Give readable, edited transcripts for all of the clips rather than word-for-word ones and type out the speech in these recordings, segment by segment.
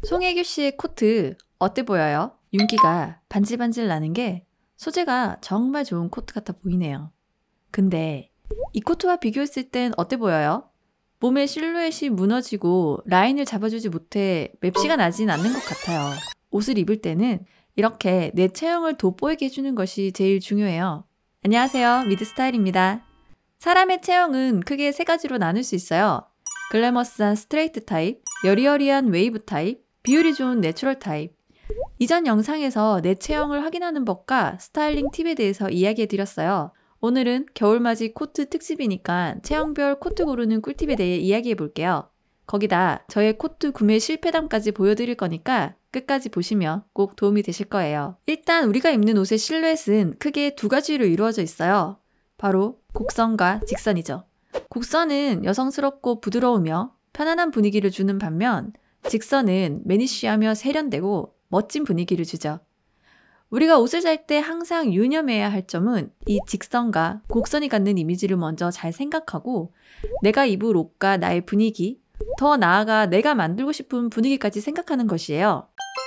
송혜교 씨의 코트 어때 보여요? 윤기가 반질반질 나는 게 소재가 정말 좋은 코트 같아 보이네요. 근데 이 코트와 비교했을 땐 어때 보여요? 몸의 실루엣이 무너지고 라인을 잡아주지 못해 맵시가 나진 않는 것 같아요. 옷을 입을 때는 이렇게 내 체형을 돋보이게 해주는 것이 제일 중요해요. 안녕하세요, 미드스타일입니다. 사람의 체형은 크게 세 가지로 나눌 수 있어요. 글래머스한 스트레이트 타입, 여리여리한 웨이브 타입, 비율이 좋은 내추럴 타입. 이전 영상에서 내 체형을 확인하는 법과 스타일링 팁에 대해서 이야기해드렸어요. 오늘은 겨울맞이 코트 특집이니까 체형별 코트 고르는 꿀팁에 대해 이야기해볼게요. 거기다 저의 코트 구매 실패담까지 보여드릴 거니까 끝까지 보시면 꼭 도움이 되실 거예요. 일단 우리가 입는 옷의 실루엣은 크게 두 가지로 이루어져 있어요. 바로 곡선과 직선이죠. 곡선은 여성스럽고 부드러우며 편안한 분위기를 주는 반면 직선은 매니쉬하며 세련되고 멋진 분위기를 주죠. 우리가 옷을 살 때 항상 유념해야 할 점은 이 직선과 곡선이 갖는 이미지를 먼저 잘 생각하고 내가 입을 옷과 나의 분위기, 더 나아가 내가 만들고 싶은 분위기까지 생각하는 것이에요.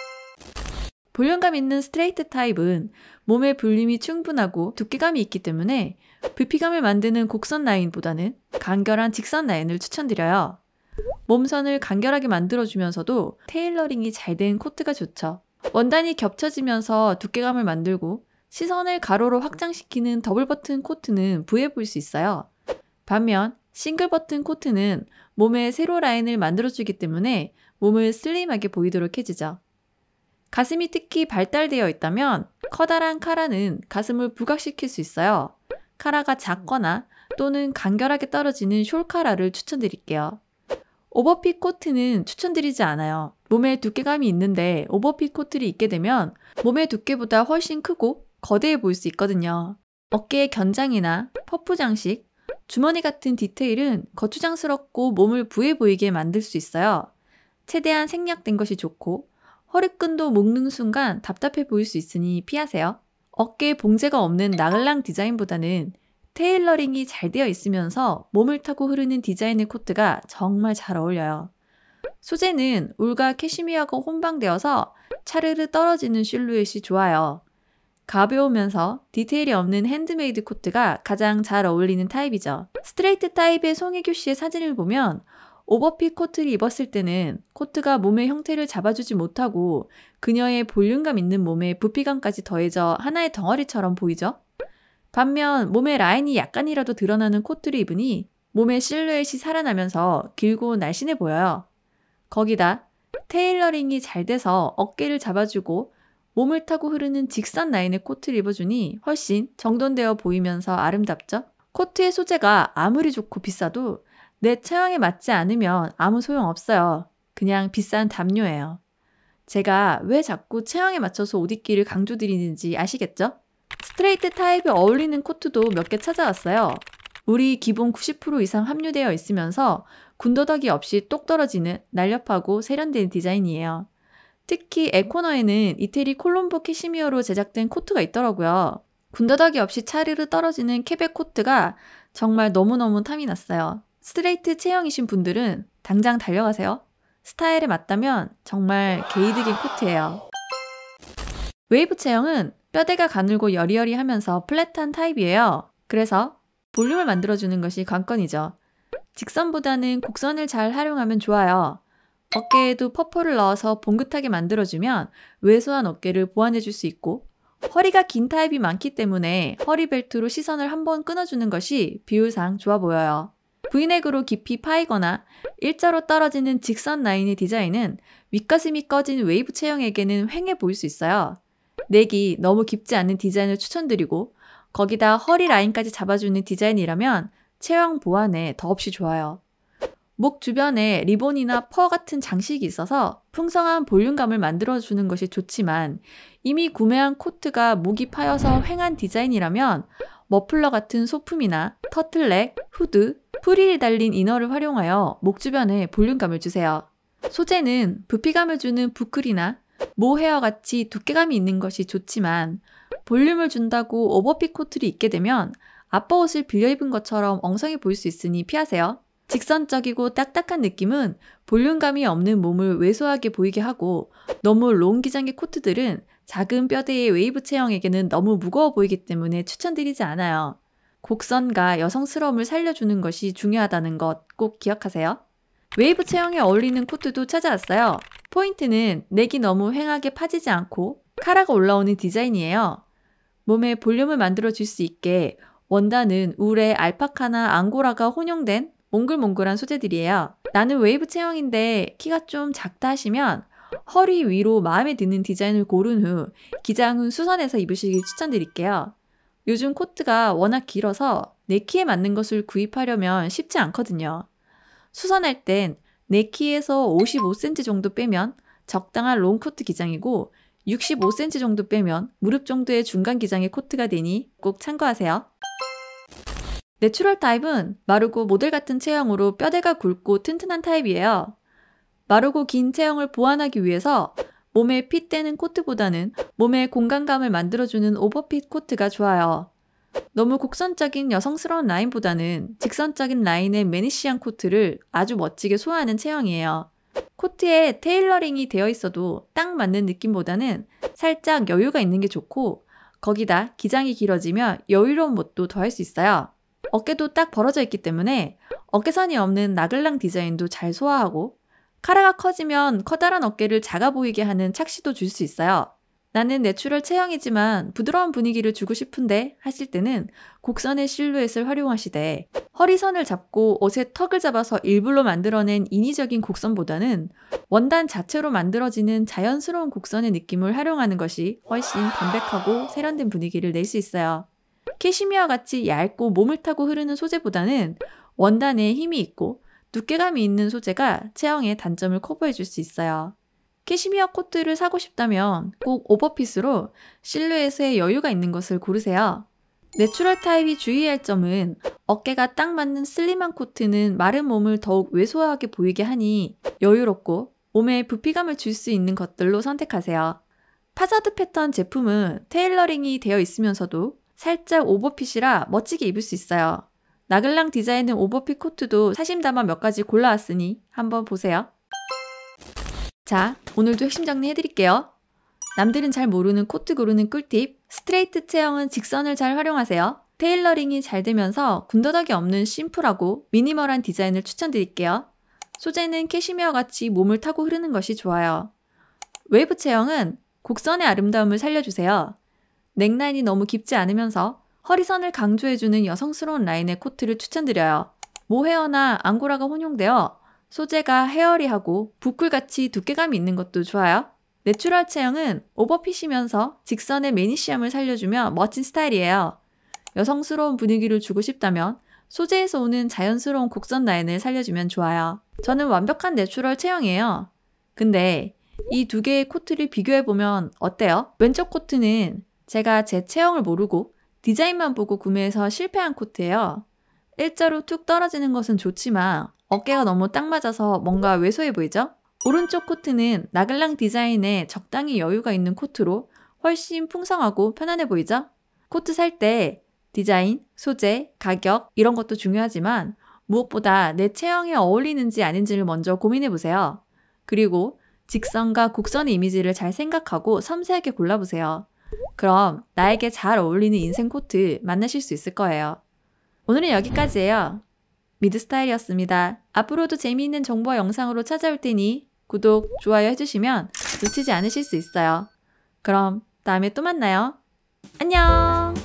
볼륨감 있는 스트레이트 타입은 몸의 볼륨이 충분하고 두께감이 있기 때문에 부피감을 만드는 곡선 라인보다는 간결한 직선 라인을 추천드려요. 몸선을 간결하게 만들어주면서도 테일러링이 잘 된 코트가 좋죠. 원단이 겹쳐지면서 두께감을 만들고 시선을 가로로 확장시키는 더블 버튼 코트는 부해 보일 수 있어요. 반면 싱글 버튼 코트는 몸에 세로 라인을 만들어주기 때문에 몸을 슬림하게 보이도록 해주죠. 가슴이 특히 발달되어 있다면 커다란 카라는 가슴을 부각시킬 수 있어요. 카라가 작거나 또는 간결하게 떨어지는 숄 카라를 추천드릴게요. 오버핏 코트는 추천드리지 않아요. 몸에 두께감이 있는데 오버핏 코트를 입게 되면 몸의 두께보다 훨씬 크고 거대해 보일 수 있거든요. 어깨의 견장이나 퍼프 장식, 주머니 같은 디테일은 거추장스럽고 몸을 부해 보이게 만들 수 있어요. 최대한 생략된 것이 좋고 허리끈도 묶는 순간 답답해 보일 수 있으니 피하세요. 어깨에 봉제가 없는 나글랑 디자인보다는 테일러링이 잘 되어 있으면서 몸을 타고 흐르는 디자인의 코트가 정말 잘 어울려요. 소재는 울과 캐시미어가 혼방되어서 차르르 떨어지는 실루엣이 좋아요. 가벼우면서 디테일이 없는 핸드메이드 코트가 가장 잘 어울리는 타입이죠. 스트레이트 타입의 송혜교 씨의 사진을 보면 오버핏 코트를 입었을 때는 코트가 몸의 형태를 잡아주지 못하고 그녀의 볼륨감 있는 몸에 부피감까지 더해져 하나의 덩어리처럼 보이죠? 반면 몸의 라인이 약간이라도 드러나는 코트를 입으니 몸의 실루엣이 살아나면서 길고 날씬해 보여요. 거기다 테일러링이 잘 돼서 어깨를 잡아주고 몸을 타고 흐르는 직선 라인의 코트를 입어주니 훨씬 정돈되어 보이면서 아름답죠? 코트의 소재가 아무리 좋고 비싸도 내 체형에 맞지 않으면 아무 소용없어요. 그냥 비싼 담요예요. 제가 왜 자꾸 체형에 맞춰서 옷 입기를 강조드리는지 아시겠죠? 스트레이트 타입에 어울리는 코트도 몇 개 찾아왔어요. 우리 기본 90% 이상 함유되어 있으면서 군더더기 없이 똑 떨어지는 날렵하고 세련된 디자인이에요. 특히 에코너에는 이태리 콜롬보 캐시미어로 제작된 코트가 있더라고요. 군더더기 없이 차르르 떨어지는 캐백 코트가 정말 너무너무 탐이 났어요. 스트레이트 체형이신 분들은 당장 달려가세요. 스타일에 맞다면 정말 게이득인 코트예요. 웨이브 체형은 뼈대가 가늘고 여리여리하면서 플랫한 타입이에요. 그래서 볼륨을 만들어주는 것이 관건이죠. 직선보다는 곡선을 잘 활용하면 좋아요. 어깨에도 퍼프를 넣어서 봉긋하게 만들어주면 왜소한 어깨를 보완해줄 수 있고 허리가 긴 타입이 많기 때문에 허리벨트로 시선을 한번 끊어주는 것이 비율상 좋아 보여요. V넥으로 깊이 파이거나 일자로 떨어지는 직선 라인의 디자인은 윗가슴이 꺼진 웨이브 체형에게는 휑해 보일 수 있어요. 넥이 너무 깊지 않은 디자인을 추천드리고 거기다 허리 라인까지 잡아주는 디자인이라면 체형 보완에 더없이 좋아요. 목 주변에 리본이나 퍼 같은 장식이 있어서 풍성한 볼륨감을 만들어주는 것이 좋지만 이미 구매한 코트가 목이 파여서 휑한 디자인이라면 머플러 같은 소품이나 터틀넥, 후드, 프릴이 달린 이너를 활용하여 목 주변에 볼륨감을 주세요. 소재는 부피감을 주는 부클이나 모헤어 같이 두께감이 있는 것이 좋지만 볼륨을 준다고 오버핏 코트를 입게 되면 아빠 옷을 빌려 입은 것처럼 엉성해 보일 수 있으니 피하세요. 직선적이고 딱딱한 느낌은 볼륨감이 없는 몸을 왜소하게 보이게 하고, 너무 롱 기장의 코트들은 작은 뼈대의 웨이브 체형에게는 너무 무거워 보이기 때문에 추천드리지 않아요. 곡선과 여성스러움을 살려주는 것이 중요하다는 것 꼭 기억하세요. 웨이브 체형에 어울리는 코트도 찾아왔어요. 포인트는 넥이 너무 휑하게 파지지 않고 카라가 올라오는 디자인이에요. 몸에 볼륨을 만들어줄 수 있게 원단은 울에 알파카나 앙고라가 혼용된 몽글몽글한 소재들이에요. 나는 웨이브 체형인데 키가 좀 작다 하시면 허리 위로 마음에 드는 디자인을 고른 후 기장은 수선해서 입으시길 추천드릴게요. 요즘 코트가 워낙 길어서 내 키에 맞는 것을 구입하려면 쉽지 않거든요. 수선할 땐 내 키에서 55cm 정도 빼면 적당한 롱코트 기장이고 65cm 정도 빼면 무릎 정도의 중간 기장의 코트가 되니 꼭 참고하세요. 내추럴 타입은 마르고 모델 같은 체형으로 뼈대가 굵고 튼튼한 타입이에요. 마르고 긴 체형을 보완하기 위해서 몸에 핏되는 코트보다는 몸에 공간감을 만들어주는 오버핏 코트가 좋아요. 너무 곡선적인 여성스러운 라인보다는 직선적인 라인의 매니시한 코트를 아주 멋지게 소화하는 체형이에요. 코트에 테일러링이 되어 있어도 딱 맞는 느낌보다는 살짝 여유가 있는 게 좋고, 거기다 기장이 길어지면 여유로운 멋도 더할 수 있어요. 어깨도 딱 벌어져 있기 때문에 어깨선이 없는 나글랑 디자인도 잘 소화하고, 카라가 커지면 커다란 어깨를 작아 보이게 하는 착시도 줄 수 있어요. 나는 내추럴 체형이지만 부드러운 분위기를 주고 싶은데 하실 때는 곡선의 실루엣을 활용하시되, 허리선을 잡고 옷에 턱을 잡아서 일부러 만들어낸 인위적인 곡선보다는 원단 자체로 만들어지는 자연스러운 곡선의 느낌을 활용하는 것이 훨씬 담백하고 세련된 분위기를 낼 수 있어요. 캐시미어 같이 얇고 몸을 타고 흐르는 소재보다는 원단에 힘이 있고 두께감이 있는 소재가 체형의 단점을 커버해 줄 수 있어요. 캐시미어 코트를 사고 싶다면 꼭 오버핏으로 실루엣에 여유가 있는 것을 고르세요. 내추럴 타입이 주의할 점은 어깨가 딱 맞는 슬림한 코트는 마른 몸을 더욱 왜소하게 보이게 하니 여유롭고 몸에 부피감을 줄 수 있는 것들로 선택하세요. 파자드 패턴 제품은 테일러링이 되어 있으면서도 살짝 오버핏이라 멋지게 입을 수 있어요. 나글랑 디자인의 오버핏 코트도 사심 담아 몇 가지 골라왔으니 한번 보세요. 자, 오늘도 핵심 정리해드릴게요. 남들은 잘 모르는 코트 고르는 꿀팁. 스트레이트 체형은 직선을 잘 활용하세요. 테일러링이 잘 되면서 군더더기 없는 심플하고 미니멀한 디자인을 추천드릴게요. 소재는 캐시미어 같이 몸을 타고 흐르는 것이 좋아요. 웨이브 체형은 곡선의 아름다움을 살려주세요. 넥라인이 너무 깊지 않으면서 허리선을 강조해주는 여성스러운 라인의 코트를 추천드려요. 모헤어나 앙고라가 혼용되어 소재가 헤어리하고 부클같이 두께감이 있는 것도 좋아요. 내추럴 체형은 오버핏이면서 직선의 매니시함을 살려주며 멋진 스타일이에요. 여성스러운 분위기를 주고 싶다면 소재에서 오는 자연스러운 곡선 라인을 살려주면 좋아요. 저는 완벽한 내추럴 체형이에요. 근데 이 두 개의 코트를 비교해보면 어때요? 왼쪽 코트는 제가 제 체형을 모르고 디자인만 보고 구매해서 실패한 코트예요. 일자로 툭 떨어지는 것은 좋지만 어깨가 너무 딱 맞아서 뭔가 왜소해 보이죠? 오른쪽 코트는 나글랑 디자인에 적당히 여유가 있는 코트로 훨씬 풍성하고 편안해 보이죠? 코트 살 때 디자인, 소재, 가격 이런 것도 중요하지만 무엇보다 내 체형에 어울리는지 아닌지를 먼저 고민해 보세요. 그리고 직선과 곡선의 이미지를 잘 생각하고 섬세하게 골라보세요. 그럼 나에게 잘 어울리는 인생 코트 만나실 수 있을 거예요. 오늘은 여기까지예요. 미드스타일이었습니다. 앞으로도 재미있는 정보와 영상으로 찾아올 테니 구독, 좋아요 해주시면 놓치지 않으실 수 있어요. 그럼 다음에 또 만나요. 안녕!